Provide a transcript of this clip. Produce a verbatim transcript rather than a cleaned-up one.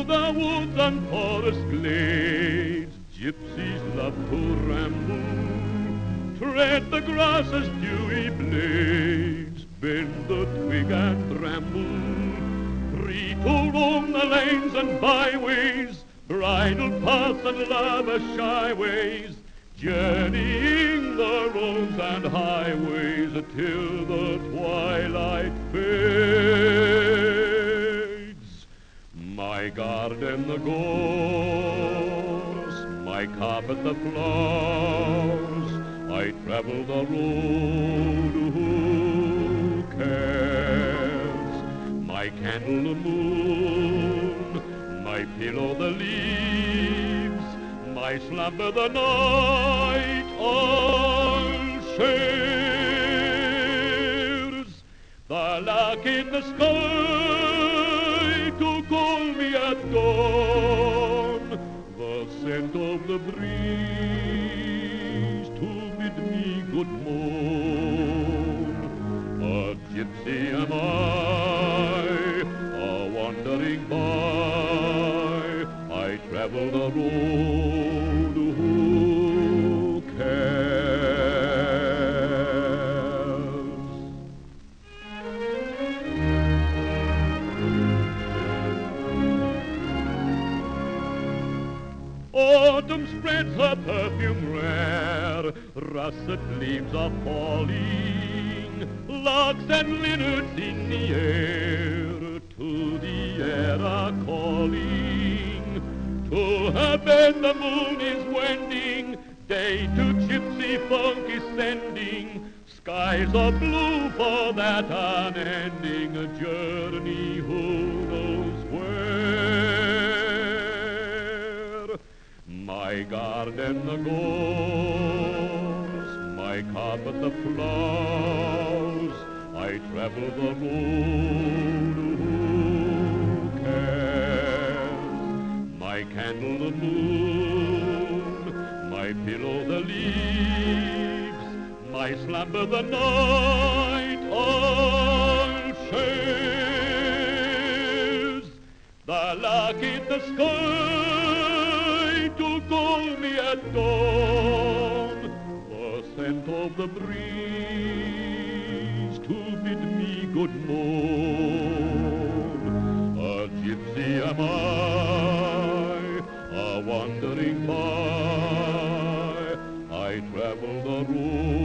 the woods and forest glades, gypsies love to ramble, tread the grass's dewy blades, bend the twig and bramble, free to roam the lanes and byways, bridle paths and lavish highways, journeying the roads and highways till the twilight fades. My garden the gorse, my carpet the flowers, I travel the road, who cares? My candle the moon, my pillow the leaves, my slumber the night all shares. The lark in the sky to call me at dawn, the scent of the breeze to bid me good morn. A gypsy am I, a wandering by, I travel the road, who cares? Autumn spreads her perfume rare, russet leaves are falling, larks and linnets in the air, to the air are calling. To her bed the moon is wending, day to gypsy folk is sending, skies are blue for that unending journey, who knows where? My garden the gorse, my carpet the flowers, I travel the road, who cares? My candle the moon, my pillow the leaves, my slumber the night all shares. The lark in the sky to call me at dawn, the scent of the breeze to bid me good morn. A gypsy am I, a wandering by, I travel the road.